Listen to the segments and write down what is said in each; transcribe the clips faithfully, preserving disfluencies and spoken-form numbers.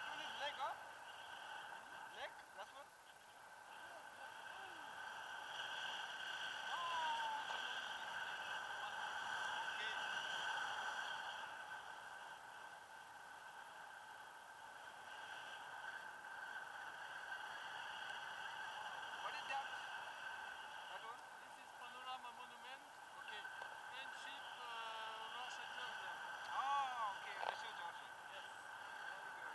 That one is leg, huh? Leg? That's one? What is that? That one? This is Panorama Monument. Okay. Friendship, uh, Russia, Georgia. Oh, okay. Russia, Georgia. Yes. Very good.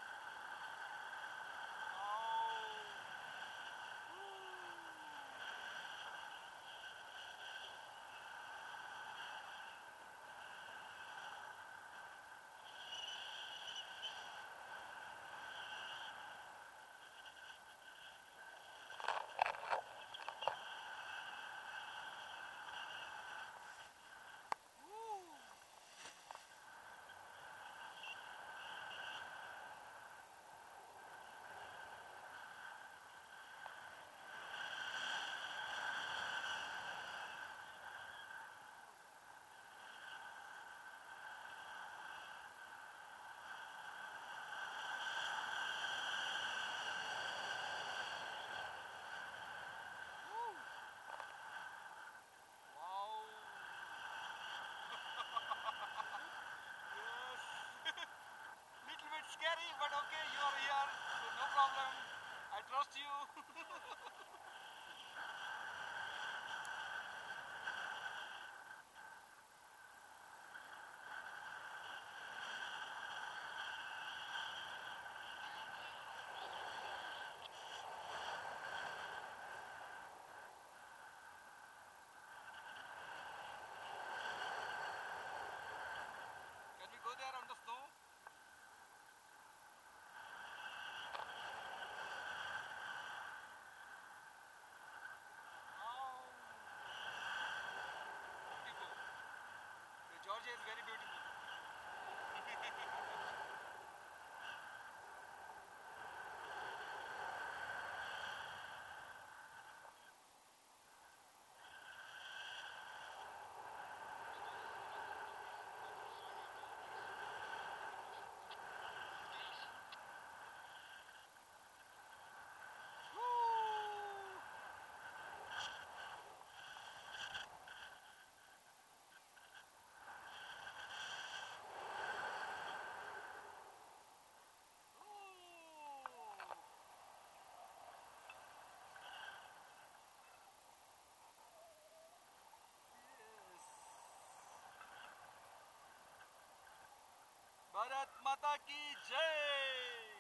Oh. Wow. Yes. Little bit scary, but okay, you are here, so no problem. I trust you. Can we go there on the snow? Oh. Beautiful. The Georgia is very beautiful. Woo! Ooh. Yes. Bharat माता की जय.